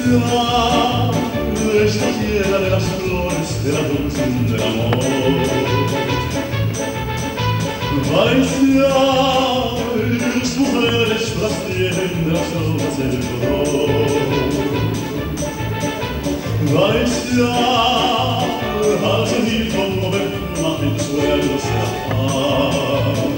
Valencia, esta tierra de las flores, de la dulce del amor. Valencia, tus mujeres trascienden de las hojas del color. Valencia, al sentir como perfuma el suelo se paz.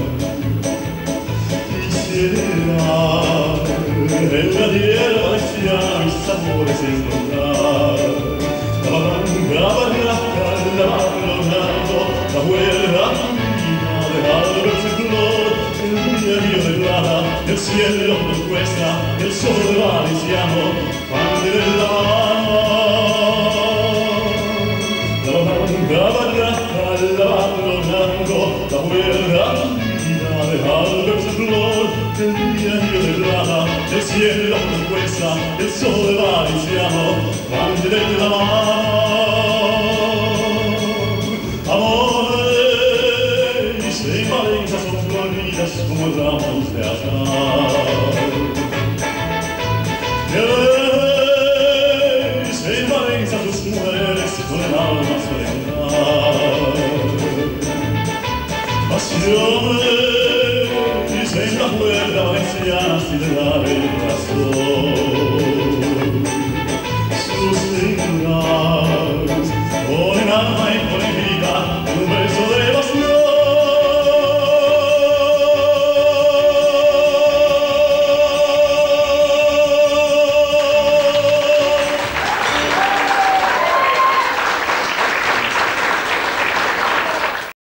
Quisiera en la tierra valenciana mis amores encontrar. La barranca, la abandonando, la vuelta camina, dejando ver su color. El día de plata, el cielo nos cuesta, el sol valenciano, pan de la barranca, la abandonando, la vuelta camina, dejando ver su color. El día de plata, el cielo nos cuesta, el sol valenciano, pan de la amores en Valencia son floridas como ramos de azahar. En Valencia sus mujeres con el alma se pasiones en la puerta valenciana sin